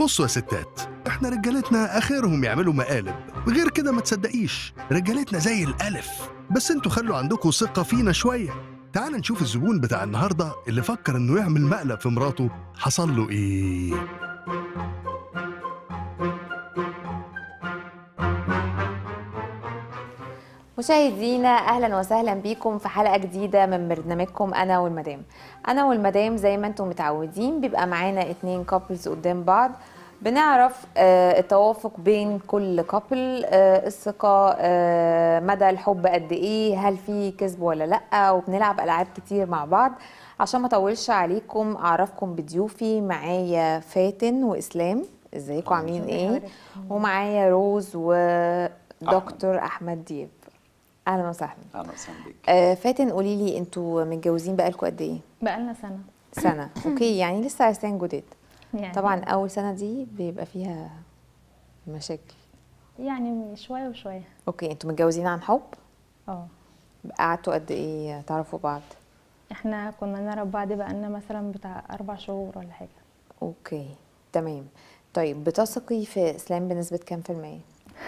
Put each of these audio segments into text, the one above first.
بصوا يا ستات، احنا رجالتنا اخرهم يعملوا مقالب، غير كده ما تصدقيش رجالتنا زي الالف. بس انتوا خلوا عندكم ثقة فينا شوية. تعال نشوف الزبون بتاع النهارده اللي فكر انه يعمل مقلب في مراته حصل له ايه. مشاهدينا اهلا وسهلا بيكم في حلقه جديده من برنامجكم انا والمدام. انا والمدام زي ما انتم متعودين بيبقى معانا 2 كابلز قدام بعض، بنعرف التوافق بين كل كابل، الثقه، مدى الحب قد ايه، هل في كذب ولا لا، وبنلعب العاب كتير مع بعض. عشان ما اطولش عليكم اعرفكم بضيوفي. معايا فاتن واسلام، ازيكم عاملين ايه؟ ومعايا روز ودكتور احمد دياب. اهلا وسهلا. اهلا وسهلا بيك. فاتن قولي لي، انتوا متجوزين بقالكم قد ايه؟ بقالنا سنه. اوكي، يعني لسه عرسان جداد. يعني طبعا اول سنه دي بيبقى فيها مشاكل، يعني شويه وشويه. اوكي، انتوا متجوزين عن حب؟ قعدتوا قد ايه تعرفوا بعض؟ احنا كنا نعرف بعض بقالنا مثلا بتاع 4 شهور ولا حاجه. اوكي تمام. طيب بتثقي في اسلام بنسبه كام في المية؟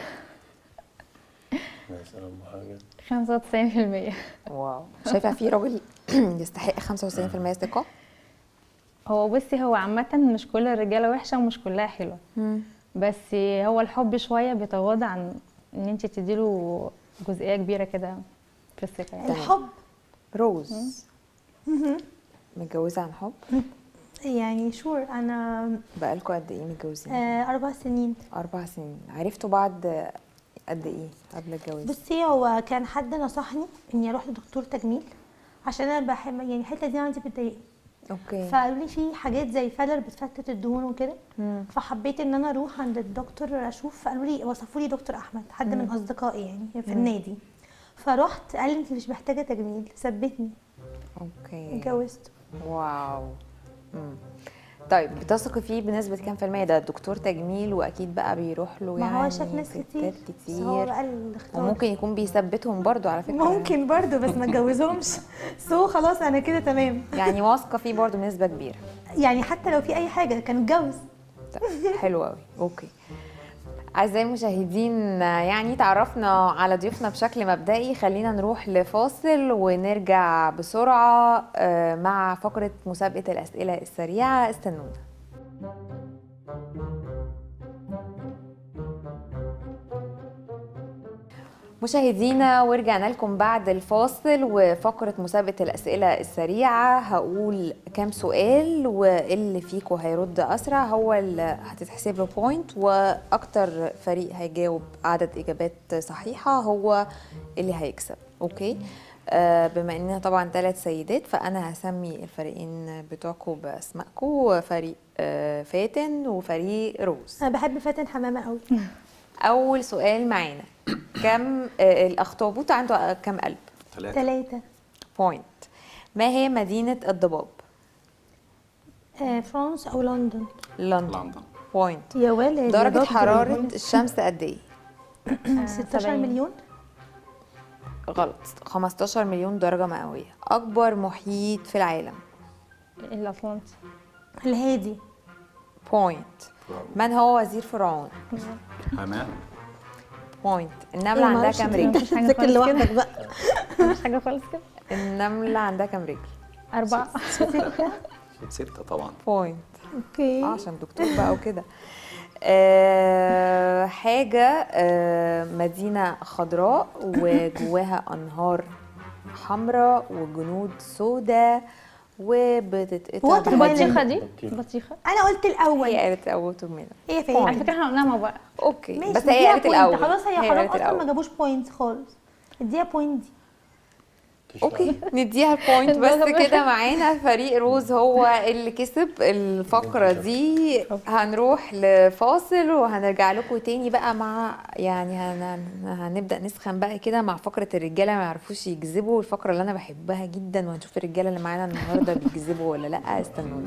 مثلا حاجه 95%. واو، شايفه في راجل يستحق 95% ثقه؟ هو بصي، هو عامه مش كل الرجاله وحشه ومش كلها حلوه، بس هو الحب شويه بيتغاضى عن ان انت تديله جزئيه كبيره كده في الثقه يعني. الحب. روز متجوزه عن حب؟ يعني شور. انا بقالكوا قد ايه متجوزين؟ 4 سنين. 4 سنين. عرفتوا بعض قد ايه قبل الجواز؟ بصي، هو كان حد نصحني اني اروح لدكتور تجميل عشان انا بحب، يعني الحته دي عندي بتضايقني. اوكي. فقالوا لي في حاجات زي فيلر بتفتت الدهون وكده، فحبيت ان انا اروح عند الدكتور اشوف. قالوا لي، وصفوا لي دكتور احمد، حد من اصدقائي يعني في النادي. فرحت، قال لي انت مش محتاجه تجميل، ثبتني. اوكي. اتجوزت. واو. طيب بتثقي فيه بنسبه كام في المية؟ ده دكتور تجميل واكيد بقى بيروح له يعني ما هو شاف ناس كتير، بس هو بقى الاختيار. وممكن يكون بيثبتهم برضو على فكره. ممكن برضو، بس ما اتجوزهمش. خلاص انا كده تمام. يعني واثقه فيه برضو بنسبه كبيره. يعني حتى لو في اي حاجه كان اتجوز. حلو قوي. اوكي اعزائي المشاهدين، يعني تعرفنا على ضيوفنا بشكل مبدئي. خلينا نروح لفاصل ونرجع بسرعه مع فقره مسابقه الاسئله السريعه. استنونا. مشاهدينا ورجعنا لكم بعد الفاصل وفقرة مسابقة الأسئلة السريعة. هقول كام سؤال واللي فيكم هيرد أسرع هو اللي هتتحسب له بوينت، وأكتر فريق هيجاوب عدد إجابات صحيحة هو اللي هيكسب. أوكي. بما إننا طبعا 3 سيدات فأنا هسمي الفريقين بتوعكم بأسمائكم، فريق فاتن وفريق روز. أنا بحب فاتن حمامة قوي. أول سؤال معانا، كم الأخطبوط عنده كم قلب؟ 3 بوينت. ما هي مدينة الضباب؟ فرنسا أو لندن؟ لندن. بوينت. يا ولد. درجة حرارة الشمس قد إيه؟ 16 مليون. غلط، 15 مليون درجة مئوية. أكبر محيط في العالم؟ الأطلنطي. الهادي. بوينت. من هو وزير فرعون؟ حمام. بوينت. النملة عندها كام رجل؟ مش حاجة ذاكر لوحدك بقى. مش حاجة خالص كده. النملة عندها كام رجل؟ 4. 6 طبعا. بوينت. اوكي. عشان دكتور بقى وكده. حاجة مدينة خضراء وجواها أنهار حمراء وجنود سوداء وبتتقطع البطيخة دي بطيخة. أنا قلت الأول. هي قالت الأول منها. هي فين؟ على فكرة احنا قلناها مع بعض. اوكي ماشي، بس هي قالت الأول. خلاص هي حرام قالت أصلا الأول. ما جابوش بوينت خالص. اديها بوينت دي. اوكي نديها البوينت. بس كده معانا فريق روز هو اللي كسب الفقرة دي. هنروح لفاصل وهنرجع لكم تاني بقى مع يعني هنبدأ نسخن بقى كده مع فقرة الرجالة ما يعرفوش يكذبوا، الفقرة اللي أنا بحبها جدا، وهنشوف الرجالة اللي معانا النهاردة بيكذبوا ولا لأ. استنونا.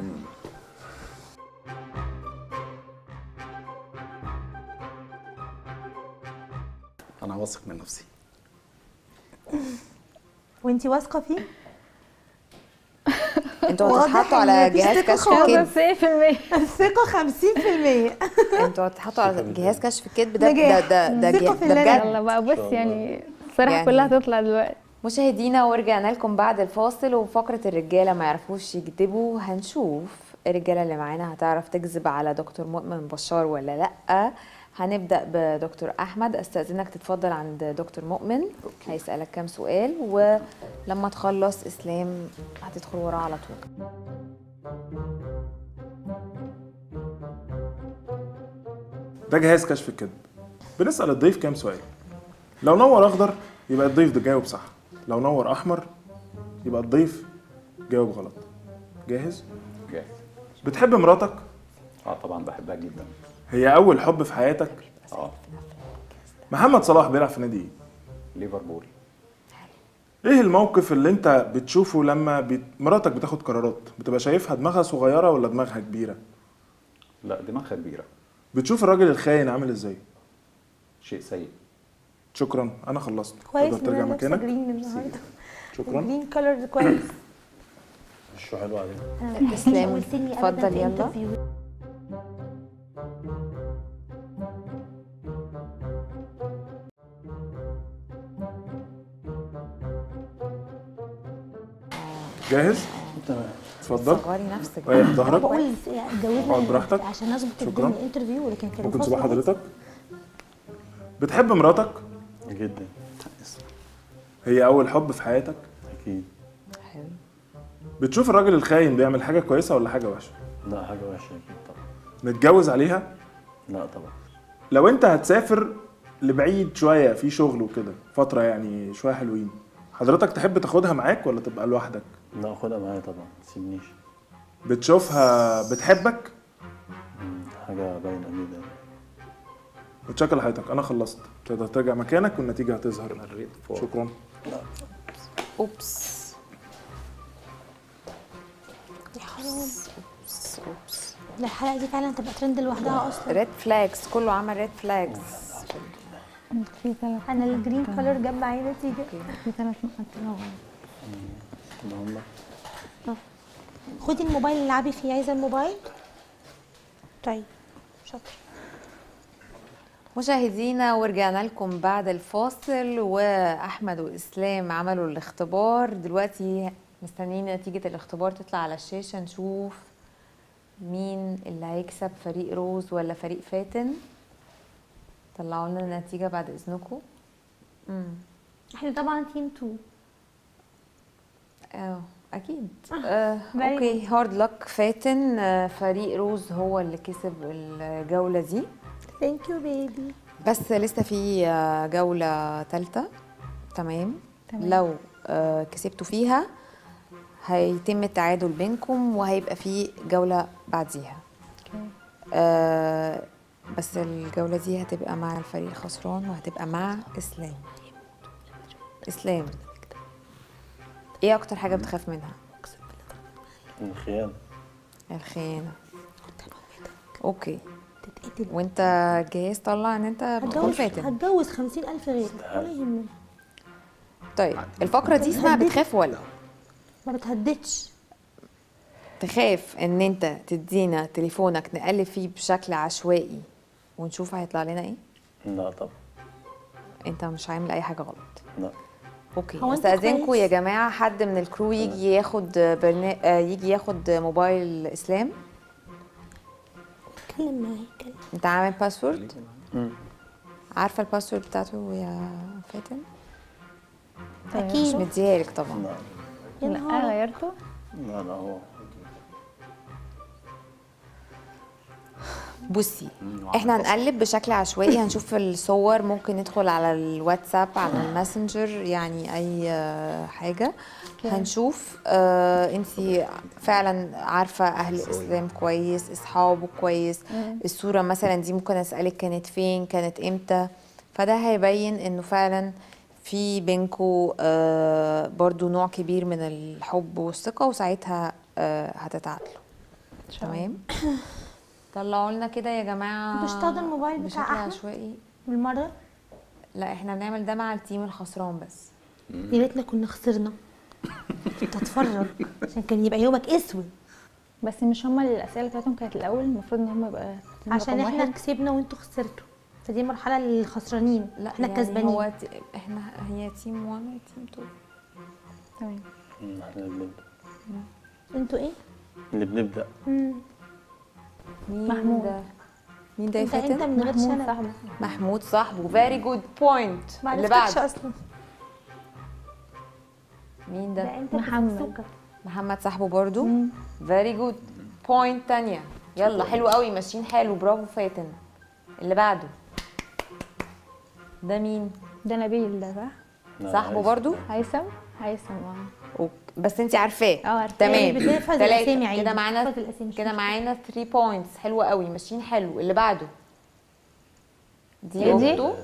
انا واثق من نفسي. وانتي واثقة فيه؟ انتوا واضح هتتحطوا إن على مفيش جهاز ثقة كشف خالص. الكذب. بس ايه في المية. الثقه 50%. انتوا هتتحطوا على جهاز كشف الكذب ده جه. ده ثقة في ده الله. بجد. يلا بقى بص يعني الصراحة يعني- كلها هتطلع دلوقتي. مشاهدينا ورجعنا لكم بعد الفاصل، وفقرة الرجالة ما يعرفوش يكذبوا. هنشوف الرجالة اللي معانا هتعرف تكذب على دكتور مؤمن بشار ولا لأ. هنبدأ بدكتور أحمد. استأذنك تتفضل عند دكتور مؤمن. هيسألك كام سؤال، ولما تخلص إسلام هتدخل وراه على طول. ده جهاز كشف الكذب. بنسأل الضيف كام سؤال. لو نور اخضر يبقى الضيف ده جاوب صح، لو نور احمر يبقى الضيف جاوب غلط. جاهز؟ جاهز. بتحب مراتك؟ طبعا بحبها جدا. هي اول حب في حياتك؟ اه. محمد صلاح بيلعب في نادي ايه؟ ليفربول. ايه الموقف اللي انت بتشوفه لما مراتك بتاخد قرارات؟ بتبقى شايفها دماغها صغيرة ولا دماغها كبيرة؟ لا، دماغها كبيره. بتشوف الراجل الخاين عامل ازاي؟ شيء سيء. شكرا، انا خلصت. كويس تقدر ان ترجع انا لابسه مكانك. جرين النهارده. شكرا. جرين كولر كويس. وشه حلو عليه. انا تسلم. قلتني اتفضل أبداً يلا. interview. جاهز؟ تمام. اتفضل. صغري نفسك. وهي في انا ظهرك. بقول اتجوزنا اقعد براحتك. عشان اظبط شكراً. الدنيا الانترفيو، لكن كان ممكن الفاصل صباح عادي. حضرتك؟ بتحب مراتك؟ جدا. هي اول حب في حياتك؟ اكيد. حلو. بتشوف الراجل الخاين بيعمل حاجة كويسة ولا حاجة وحشة؟ لا، حاجه وحشه اكيد طبعا. متجوز عليها؟ لا طبعا. لو انت هتسافر لبعيد شوية في شغل وكده فترة يعني شوية حلوين، حضرتك تحب تاخدها معاك ولا تبقى لوحدك؟ لا، خدها معايا طبعا، ما تسيبنيش. بتشوفها بتحبك؟ حاجه باينه جدا. متشكر لحضرتك، انا خلصت. تقدر ترجع مكانك والنتيجة هتظهر. مريت فوق. شكرا. اوبس. اوبس. ده الحلقه دي فعلا تبقى ترند لوحدها اصلا. ريد فلاجز، كله عمل ريد فلاجز. في ثلاث انا الجرين كولر جاب معايا نتيجه. في ثلاث نقط كده. كده هم. خدي الموبايل العبي فيه. عايزه الموبايل؟ طيب شكرا. مشاهدينا ورجعنا لكم بعد الفاصل، واحمد واسلام عملوا الاختبار. دلوقتي مستنيين نتيجة الاختبار تطلع على الشاشة، نشوف مين اللي هيكسب، فريق روز ولا فريق فاتن. طلعوا لنا النتيجة بعد اذنكم. احنا طبعا تيم 2. اكيد. very اوكي، هارد لك فاتن. فريق روز هو اللي كسب الجولة دي، ثانك يو بيبي. بس لسه في جولة ثالثة. تمام. لو كسبتوا فيها هيتم التعادل بينكم، وهيبقى في جولة بعديها. بس الجولة دي هتبقى مع الفريق الخسران، وهتبقى مع إسلام. إسلام، ايه اكتر حاجة بتخاف منها؟ الخيانه. الخيانة. اوكي. تتقتل. وانت جاهز؟ طلع ان انت بتكون فاتن. هتجوز 50,000 غيرك ولا يهمني. طيب الفقرة دي اسمها بتخاف ولا؟ ما بتهددش. تخاف ان انت تدينا تليفونك نقلب فيه بشكل عشوائي ونشوف هيطلع لنا ايه؟ لا طبعا. انت مش عامل اي حاجة غلط. لا. اوكي. هو انت استاذنكم كويس؟ يا جماعة، حد من الكرو يجي ياخد يجي ياخد موبايل اسلام. اتكلم معايا اتكلم. انت عامل باسورد؟ عارفة الباسورد بتاعته يا فاتن؟ مش اكيد. مديها لك طبعا. لا. يا لا نهار. غيرته. لا هو. بصي، احنا هنقلب بشكل عشوائي، هنشوف الصور، ممكن ندخل على الواتساب، على الماسنجر، يعني اي حاجة. هنشوف انتي فعلا عارفة اهل اسلام كويس، اصحابه كويس. الصورة مثلا دي ممكن اسألك كانت فين، كانت امتى، فده هيبين انه فعلا في بينكو برضو نوع كبير من الحب والثقة، وساعتها هتتعادلوا. تمام. طلعوا لنا كده يا جماعه. مش تاخدوا الموبايل بتاع بشكل أحمد؟ عشوائي. بالمره. لا، احنا بنعمل ده مع التيم الخسران بس. يا ريتنا كنا خسرنا. كنت اتفرج عشان كان يبقى يومك اسود. بس مش هما اللي الاسئله بتاعتهم كانت الاول، المفروض ان هما يبقى عشان رقم احنا واحد. كسبنا وانتوا خسرتوا، فدي مرحله للخسرانين. لا احنا يعني الكسبانين. هو احنا هي تيم 1 وتيم 2. تمام. احنا اللي بنبدأ. انتوا ايه؟ اللي بنبدأ. مين محمود. ده؟ مين ده يا انت فاتن؟ من غير محمود شنب. صاحبه. محمود صاحبه. فيري جود بوينت. ما اللي عرفتكش بعد اصلا. مين ده ده؟ انت محمد. بتفسوكة. محمد صاحبه برضو. فيري جود بوينت تانية. يلا حلو قوي، ماشيين حلو، برافو فاتن. اللي بعده ده مين؟ ده نبيل ده صح؟ لا، صاحبه عايز. برضو. هيثم أوكي. بس انت عارفاه. عارفاه. تمام. يعني بنحفظ الأسامي تلاتة. عادي. كده معانا بنحفظ الأسامي، مش كده مشكلة. معانا 3 بوينتس. حلو قوي، ماشيين حلو. اللي بعده دي ايه دي؟ اخته.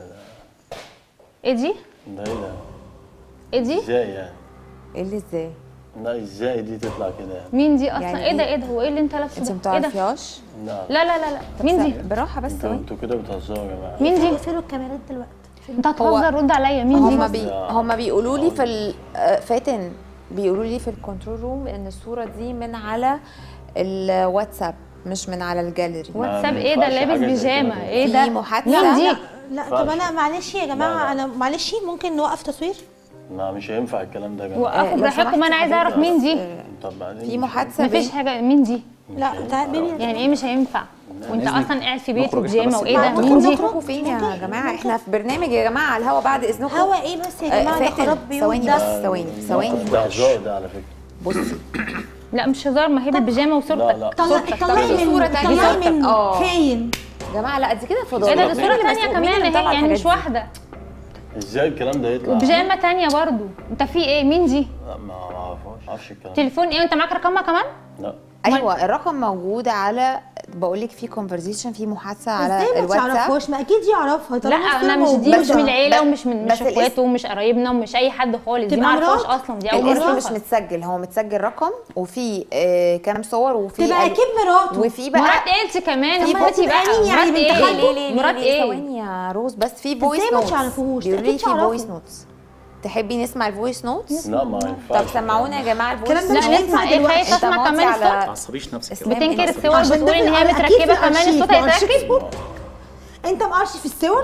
ايه دي؟ ده ايه ده؟ ايه دي؟ ازاي يعني؟ ايه اللي ازاي؟ لا ازاي دي تطلع كده يعني؟ مين دي اصلا؟ يعني ايه ده ايه؟ ايه ده؟ هو ايه اللي انت لابسه انت ده؟ ايه ده؟ متعرفيهاش؟ لا لا لا لا لا مين دي؟ براحه بس ثواني. انتوا كده بتهزروا يا جماعة. مين دي؟ اقفلوا الكاميرات دلوقتي. انت هتهزر، رد عليا. مين دي؟ هما بيقولوا لي في فاتن بيقولوا لي في الكنترول روم ان الصوره دي من على الواتساب مش من على الجاليري. واتساب ما ايه ده؟ ينفعش لابس حاجة زي بيجامه كده. ايه في ده؟ محادثة. مين دي؟ لا طب انا معلش يا جماعه، لا. انا معلش ممكن نوقف تصوير؟ لا مش هينفع الكلام ده يا جماعة. وقفوا لو براحتكم، سمحت انا عايزه اعرف مين دي. طب بعدين في مش محادثه مفيش بين حاجه. مين دي؟ لا تعال بيبي. يعني ايه مش هينفع؟ وانت إذنك اصلا قاعد في بيت نخرج إحنا وبيجامه بس وايه ده؟ الأول. مين دي؟ تخرجوا فين يا جماعه؟ احنا في برنامج يا جماعه على الهوا بعد اذنكم. هوا ايه بس يا جماعه؟ ده فاتن خراب بيوت ثواني ده. بس ثواني ده هزار ده على فكرة. بصي لا مش هزار، ما هي بالبيجامه وصورتك. لا. طلعي في من صورة تانية. طلعي من اه. خاين. يا جماعه لا دي كده ايه فضول. ده؟ دي صوره ثانيه كمان اهي، يعني مش واحده. ازاي الكلام ده يطلع؟ وبيجامه ثانيه برضو. انت في ايه؟ مين دي؟ لا ما اعرفش الكلام ده. تليفون ايه؟ انت معاك رقمها كمان؟ لا ايوه الرقم موجود على، بقول لك في كونفرزيشن، في محادثه على ازاي ما الواتساب. تعرفوش؟ ما اكيد يعرفها. لا طالما انا الصورة مش دي، مش موجودة. من العيله بس- ومش من بس اخواته ومش قرايبنا ومش اي حد خالص. دي تبقى ما اعرفهاش مرات. اصلا، دي اول مره الاسم مش أعرفها. متسجل، هو متسجل رقم وفي كلام صور وفي تبقى اكيد مراته. وفي بقى مرات ايه انت كمان؟ طب ما اخواتي تبقى بقى. مين يعني؟ مرات بنت ايه؟ خالته؟ مرات ايه؟ ثواني يا روز، بس في فويس ازاي ما نوتس. تعرفوهوش؟ بيقولوا لي أكيد في تعرفوا. فويس نوتس. تحبي نسمع الفويس نوتس؟ لا ما ينفعش. طب سمعونا يا جماعه الفويس الكلام ده نوتس. مش لا هينفع نسمع ايه؟ دلوقتي. خايفه اسمع انت كمان موطي الصوت؟ ما تعصبيش نفسك كده. اسلام بتنكر إيه؟ الصور، عشان بتقول ان هي أكيد متركبه في كمان أرشيف. الصوت الأرشيف هيتركب. اسمه. انت مقرشف الصور؟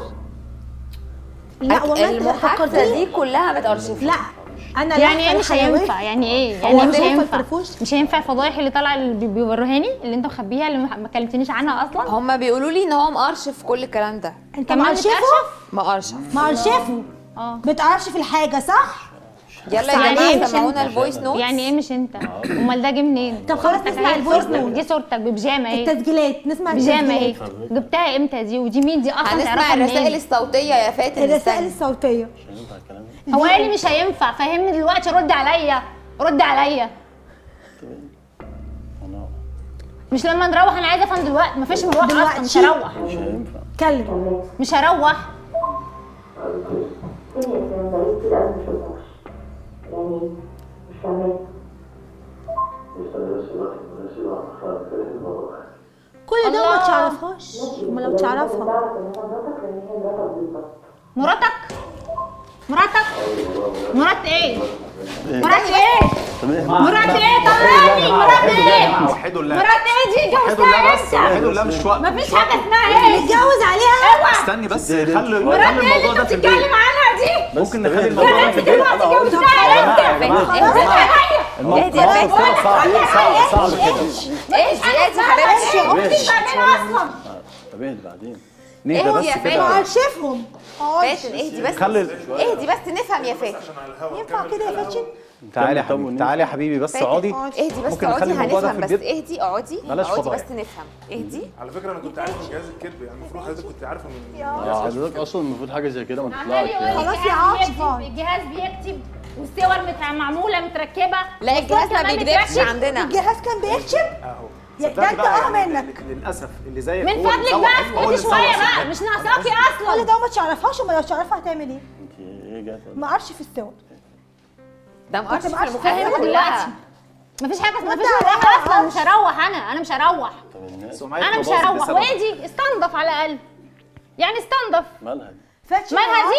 لا والله انت المحادثه فكرتني. دي كلها متأرشفة. لا انا يعني لافة ايه مش الحيوان. هينفع؟ يعني ايه؟ هو يعني ايه مش فين هينفع؟ الفرفوش؟ مش هينفع الفضايح اللي طالعه اللي بيوريهاني، اللي انت مخبيها، اللي ما كلمتنيش عنها اصلا. هم بيقولوا لي ان هو مقرشف كل الكلام ده. انت كمان مقرشفه؟ مقرشف. مقرشفه. اه بتقرشف الحاجه صح؟ يلا يعني يا إيه جماعه مش سمعونا انت؟ الفويس نوتس. يعني ايه مش انت؟ امال ده جه منين؟ طب خلاص نسمع الفويس صورتك، نوت. دي صورتك ببيجامه اهي. التسجيلات نسمع بيجامه اهي. التسجيلات. جبتها امتى دي؟ ودي مين دي اصلا؟ هنسمع تعرفها الرسائل منين؟ الصوتيه يا فاتن. الرسائل استني. الصوتيه. مش هينفع الكلام ده. هو قال لي مش هينفع، فهمني دلوقتي، رد عليا، رد عليا. انا مش لما نروح، انا عايزه افهم دلوقتي. مفيش مروح اصلا، مش دلوقتي. هروح، مش هينفع. اتكلم. مش هروح. كل ده الله. ما تعرفهاش. ما لو تعرفها. مراتك؟ مراتك؟ مرات ايه؟ مرات ايه؟ مرات ايه؟ طلعني. مرات ايه؟ وحدوا الله. مرات ايه دي؟ وحدوا الله بس. جوزتها وحدوا الله مش وقت. مفيش حاجه اسمها ايه؟ متجوز عليها؟ استني بس. دي- خلي مرات ايه اللي الموضوع انت ده في بتتكلم البيت. عنها دي؟ ممكن نخلي يا الموضوع ده في البيت. دلوقتي جوزتها انت. اهدي يا فاتن. صعب كده. اهدي حبيبتي. مفيش بعدين اصلا. طب اهدي بعدين. نهدى اهدي بس يا كده. فاتن. مقرشفهم. فاتن اهدي بس. خلي اهدي بس نفهم يا فاتن. ينفع كده يا فاتن؟ تعالي يا طب حبيبي، ونمشي. تعالي يا حبيبي بس فاتن. اقعدي. اهدي بس ممكن اقعدي نخلي الموضوع ده هنفهم في بس. البيت. اهدي اقعدي بلاش اقعدي فضايح. بس نفهم. اهدي. على فكره انا كنت عارف من جهاز الكذب، يعني المفروض حضرتك كنت عارفه من حضرتك اصلا المفروض حاجه زي كده ما عمال تطلعش يقول يعني. لي خلاص يا عاطفة. الجهاز بيكتب والصور معموله متركبه. لا الجهاز ما كمان بيكذبش بتركب. عندنا. الجهاز كان بيكتب؟ اهو. ده صدقني انت بقى يعني منك. للاسف اللي زيك من هو اللي فضلك مسوح. بقى هو اللي اسكتي شويه مسوح. بقى، مش ناقصاكي كل اصلا. ده ما تعرفهاش، وما لو تعرفها هتعمل ايه؟ انت ايه جات؟ مقرشف الصور. ده مقرشف مقرشف المكالمه فاهمة كلها. دلوقتي. مفيش حاجه، مفيش مروح اصلا. مش هروح انا مش هروح. طب الناس سمعتنا انا مش باظت هروح. بسببك. وايه دي؟ استنضف على الاقل، يعني استنضف. مالها دي؟ فاتن مالها دي؟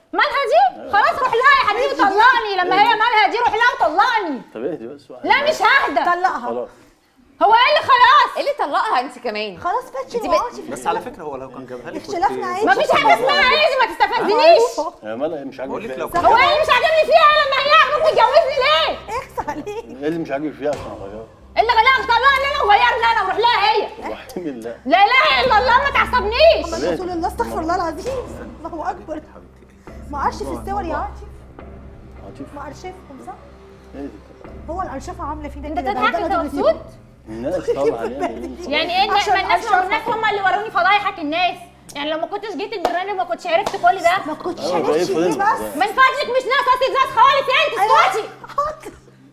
مالها دي؟ خلاص روح لها يا حبيبي طلقني، لما هي مالها دي روح لها وطلقني. طب اهدي بس واحد. لا مش ههدى. طلقها. خلاص هو ايه اللي خلاص؟ ايه اللي طلقها انت كمان؟ خلاص فاتشي انت وقعتي بس على فكره هو لو كان جابها لي اختلافنا عادي. مفيش حاجه اسمها عادي، ما تستفزنيش. يا مالها مش عاجبك بقول لك فيها؟ لو هو ايه اللي مش عاجبني فيها لما هي عاجبك تتجوزني ليه؟ اخس عليك. ايه اللي مش عاجبك فيها عشان اغيرها؟ اللي خلاها طلقني انا وغيرني انا وروح لها هي. وحيد الله. لا اله الا الله ما تعصبنيش. محمد رسول الله استغفر الله العظيم. الله اكبر. ما عادش في الصور يا عاطف. عاطف ما ارشفهم صح؟ اهدي. هو الارشفه عامله فينا انت كده. تضحك ده انت اللي مبسوط؟ الناس طبعا يعني يعني ايه عشان الناس هم اللي وروني فضايحك الناس؟ يعني لو ما كنتش جيت البرنامج ما كنتش عرفت كل ده. ما كنتش أيوة، بقى عرفتش إيه ايه فضلنا؟ بس. من فضلك مش ناقصه استفزاز خالص انت اسكتي. حاضر.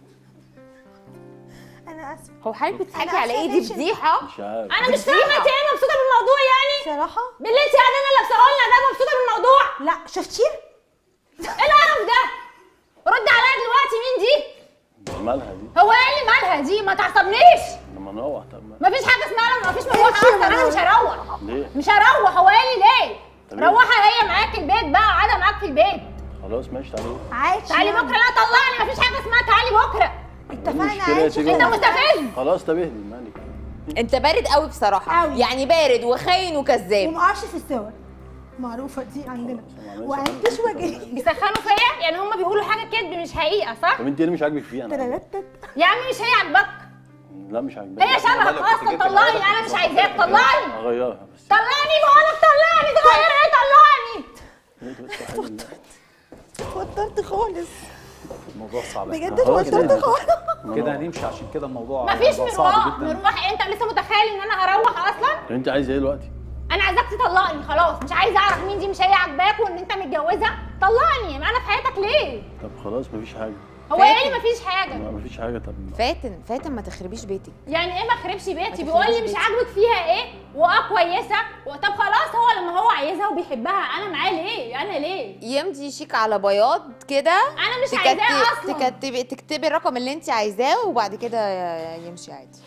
انا اسفه. هو حضرتك بتضحكي أنا على ايه؟ دي آسفة. فضيحه. مش عارف. انا مش فاهمه انت ايه مبسوطه بالموضوع يعني؟ صراحه باللي انت قاعدين لابساه لنا ده مبسوطه بالموضوع؟ لا شفتيه؟ ايه القرف ده؟ رد عليا دلوقتي مين دي؟ مالها دي؟ هو ايه اللي مالها دي؟ ما تعصبنيش. لما نروح طب ما- مفيش حاجه اسمها لما مفيش مروحه اصلا انا مش هروح. ليه؟ مش هروح. هو ايه اللي ليه؟ طب إيه؟ روحها هي معاك البيت بقى قاعده معاك في البيت. خلاص ماشي تعالي. عادي. تعالي بكره. لا طلعني مفيش حاجه اسمها تعالي بكره. اتفقنا المشكلة عادي. تيجي انت يوم- مستفز. خلاص طب اهدي مالك. انت بارد قوي بصراحه قوي. يعني بارد وخاين وكذاب. وما اعرفش في الصور. معروفه دي عندنا. وانتش وجهي. بيسخنوا فيا يعني هم بيقولوا حاجه كذب مش حقيقه صح؟ طب انت ايه اللي مش عاجبك فيها انا؟ ترتت. يا عم مش هي عاجباك. لا مش عاجباني. هي شبهك اصلا طلعني انا مش عايزاك طلعني. اغيرها بس. طلعني بقولك طلعني تغير ايه طلعني. اهدي بس وحيد الله. اتوترت خالص. الموضوع صعب بجد خلاص اتوترت كده. خالص. كده هنمشي عشان كده الموضوع مفيش هيبقى صعب مروح. جدا. مروح انت لسه متخيل ان انا هروح اصلا؟ طب انت عايزه ايه دلوقتي؟ انا عايزاك تطلقني خلاص مش عايزه اعرف مين دي مش هي عاجباك وان انت متجوزه طلقني انا في حياتك ليه؟ طب خلاص مفيش حاجه. هو ايه اللي مفيش حاجه؟ لا مفيش حاجه. طب فاتن ما تخربيش بيتك. يعني ايه ما خربش بيتي؟ تخربيش بيقول لي مش بيتي. عاجبك فيها ايه؟ كويسه طب خلاص هو لما هو عايزها وبيحبها انا معاه ليه؟ انا ليه؟ يمضي شيك على بياض كده. انا مش عايزاه اصلا. تكتبي الرقم اللي انت عايزاه وبعد كده يمشي عادي.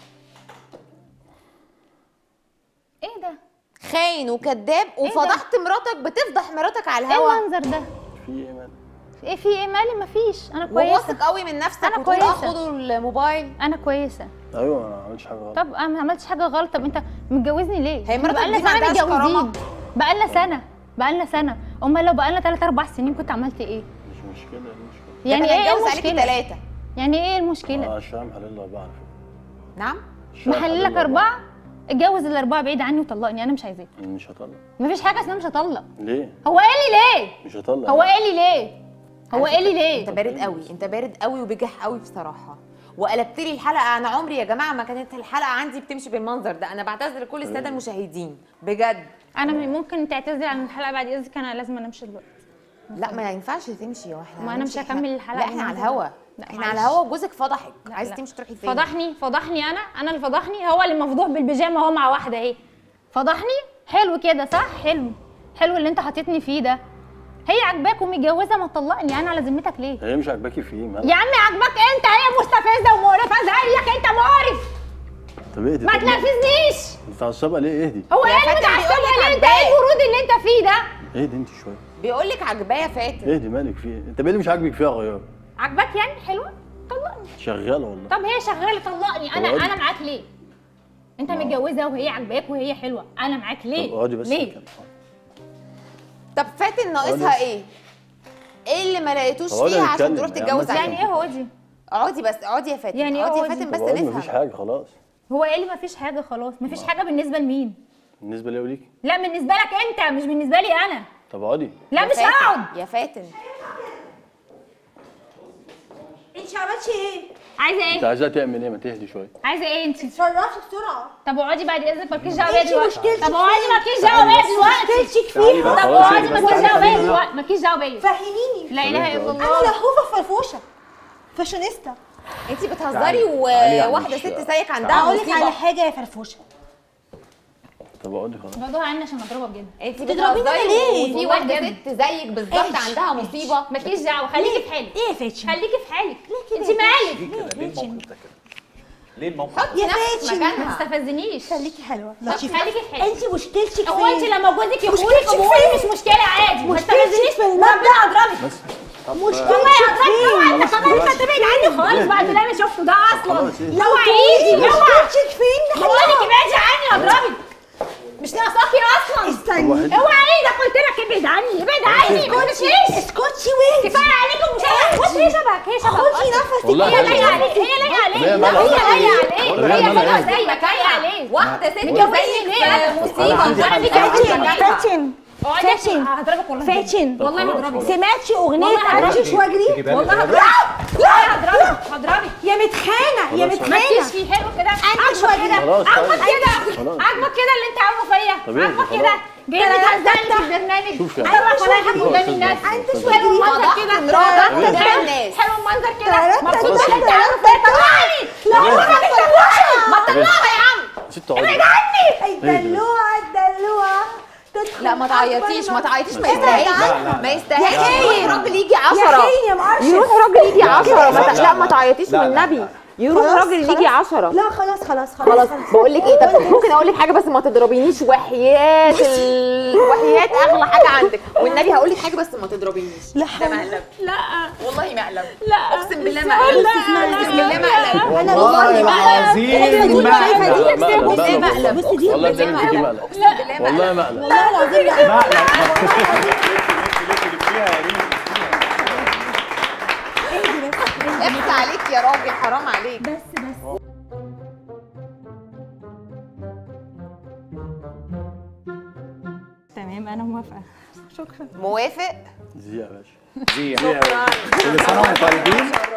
ايه ده؟ خاين وكذاب وفضحت مراتك. بتفضح مراتك على ايه الهوا. المنظر ده؟ في ايه مالك؟ ايه في ايه مالي؟ مفيش انا كويسه. وواثق قوي من نفسك أنا وتقول كويسة. خدوا الموبايل. انا كويسه. ايوه انا ما عملتش حاجه غلط. طب انا ما عملتش حاجه غلط. طب انت متجوزني ليه؟ هي مراتك بقالنا دي ما سنه عندهاش كرامة؟ متجوزين. بقالنا سنه. امال لو بقالنا 3 4 سنين كنت عملت ايه؟ مش مشكله ايه المشكله؟ يعني ده أنا ايه هتجوز عليكي المشكله؟ 3. يعني ايه المشكله؟ الشام حلال 4 على فكره. نعم. الشام محلل لك حلال 4. اتجوز ال4 بعيد عني وطلقني انا مش عايزاك. مش هطلق. مفيش حاجه اسمها مش هطلق. ليه؟ هو قال لي ليه؟ مش هطلق. هو قال لي ليه؟ هو على قال لي فكرة ليه؟ انت بارد قوي. انت بارد قوي وبجح قوي بصراحه. وقلبت لي الحلقه. انا عمري يا جماعه ما كانت الحلقه عندي بتمشي بالمنظر ده. انا بعتذر لكل الساده المشاهدين بجد. انا ممكن تعتذر عن الحلقه بعد اذنك انا لازم امشي دلوقتي. لا ما ينفعش تمشي. واحنا ما أنا مش هكمل الحلقة لا احنا على بالمنظر الهوا. ده. احنا معلش. على الهوا وجوزك فضحك. لا، عايزه لا. تمشي تروحي فين؟ فضحني انا اللي فضحني. هو اللي مفضوح بالبيجامه اهو مع واحده اهي. فضحني. حلو كده صح؟ حلو اللي انت حاططني فيه ده. هي عاجباك ومتجوزه ما تطلقني انا على ذمتك ليه؟ هي مش عاجباكي في ايه مالك؟ يا عم عاجباك انت. هي مستفزه ومقرفه زيك. انت مقرف. طب اهدي. ما تنرفزنيش. متعصبه ليه؟ اهدي. هو يا ايه اللي فاتن متعصبه بيقولك ليه؟ انت عاجباك. ايه الورود اللي انت فيه ده؟ اهدي انت شويه. بيقول لك عاجباه يا فاتن. اهدي مالك في ايه؟ انت ايه اللي مش عاجبك فيها غيره؟ عاجباك يعني حلوه؟ طلقني. شغاله والله. طب هي شغاله طلقني. طب اقعدي. انا معاك ليه؟ انت متجوزه وهي عاجباك وهي حلوه. انا معاك ليه؟ طب اقعدي بس ليه؟ نتكلم. طب فاتن ناقصها خالص. ايه؟ ايه اللي ما لقيتوش اقعدي فيها عشان نتكلم. تروح يا تتجوز عم عليها؟ يعني ايه هو دي؟ اقعدي بس. اقعدي يا فاتن. يعني ايه اقعدي يا اقعدي؟ فاتن طب بس اقعدي نفهم. مفيش حاجه خلاص. هو ايه اللي مفيش حاجه خلاص؟ مفيش حاجه بالنسبه لمين؟ بالنسبه لي وليكي. لا بالنسبه لك انت مش بالنسبه لي انا. طب اقعدي. لا يا مش فاتن. هقعد. يا فاتن انت عملتي ايه؟ عايزه انت ايه؟ عايزاها تعمل ايه؟ ما تهدي شويه. عايزه ايه انت؟ اتصرفي بسرعه. طب اقعدي بعد اذنك مالكيش دعوه بيا انتي دلوقتي. مشكلتك طب اقعدي فين؟ مالكيش دعوه بيا دلوقتي. مشكلتك تعالي فيها. بقى. طب خلاص اقعدي بس مالكيش تعالي دعوه بيا خلينا دلوقتي. مالكيش دعوه بيا. فهميني. لا اله الا انا الله. لهوفه فرفوشه فاشونيستا. انت بتهزري تعالي وواحده معلش. ست زيك عندها اقول لك على مصيبه. حاجه يا فرفوشه. طب اقعدي خلاص. خدوها عني عشان مضروبه بجد. انت بتضربيني بتهزري ليه؟ وفي واحده ست زيك بالظبط ايش؟ عندها مصيبه. مالكيش دعوه. خليكي في حالك. ايه يا فاتن؟ خليكي في حالك. ليه كده؟ انت مالك؟ ليه كده؟ ليه الموقف ده كده؟ ليه الموقف؟ حطي نفسك فاتن. ما مكانها. تستفزنيش. خليكي حلوه. طب خليكي في حالك. انت مشكلتك فين؟ هو انت لما جوزك يقول مشكلتك لك قبولي فين؟ مش مشكله عادي، ما مشكلتك تستفزنيش في المبدأ. ربنا اضربك. بس والله اضربك. انت خلاص انت تبعد عني خالص بعد اللي انا شفته ده اصلا. خلاص ايه؟ اوعى ايدي اوعى. مشكلتك فين؟ بقول لك ابعدي عني اضربك. مش ناقصاكي اصلا. استني. اوعى ايدك قلت لك ابعد عني ابعد عني. ما تمشيش. اسكتي وين؟ كفايه عليكم مش بص هي شبهك هي شبهك. خدي نفسك. والله هي لايقه عليك هي لايقه عليك هي مالها؟ هي لايقه عليك طب هي هي مالها حلوه ايه؟ زيك لايقه عليك. واحده ست متجوزني زيك ليه؟ مصيبه عندي وانا حل. بيجي فاتن اقعدي هضربك والله. فاتن والله هضربك. سمعتي اغنيه والله امشيش واجري؟ والله هضربك. لا هضربك. يا متخانه يا خلاص. ما متخانه. تمشي حلو كده. أنت عاجبك كده خلاص، عاجبك طيب. كده خلاص. عاجبك كده اللي انت عامله فيا. طب ايه؟ عاجبك خلاص. كده جاي تهزقني في البرنامج. شوف يعني. انا فضحك قدام الناس. أنت شو حلو المنظر فضحت كده. مراتك حلو قدام الناس. حلو المنظر كده. ترى مبسوط خلاص. اللي انت عامله فيا. طلعني. لا ما تطلعها يا عم. ست عمر. الدلوعه الدلوعه تدخل لا ما تعيطيش ما تعيطيش ما لا، يستاهلش لا. ما يستاهلش يا خير. يروح راجل يجي يا 10 خير يا معرفش. يروح راجل يجي 10 لا، لا ما تعيطيش لا، لا، والنبي لا. يروح خلاص، راجل خلاص. يجي 10 لا خلاص خلاص خلاص بقول لك ايه طب ممكن اقول لك حاجه بس ما تضربينيش وحياه وحياه اغلى حاجه عندك والنبي هقول لك حاجه بس ما تضربينيش لا ده مقلب لا والله مقلب لا اقسم بالله مقلب اقسم بالله مقلب انا والله العظيم مقلب والله مقلب مقلب بصي دي والله والله بتعمل فيكي مقلب مقلب اقسم بالله والله مقلب مقلب والله العظيم اخفى عليك يا راجل حرام عليك تمام انا موافقه. موافق زي يا باشا كل سنه وانتم طيبين.